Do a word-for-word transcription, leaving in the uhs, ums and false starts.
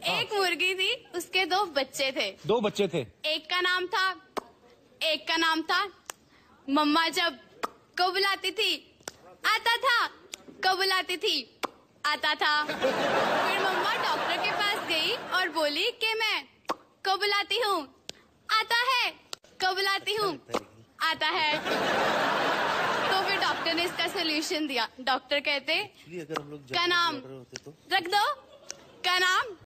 एक मुर्गी थी, उसके दो बच्चे थे। दो बच्चे थे। एक का नाम था एक का नाम था मम्मा। जब को बुलाती थी आता था, को बुलाती थी आता था। फिर मम्मा डॉक्टर के पास गई और बोली कि मैं को बुलाती हूँ आता है, को बुलाती हूँ आता है। तो फिर डॉक्टर ने इसका सोल्यूशन दिया। डॉक्टर कहते अगर हम लोग का नाम रख दो, का नाम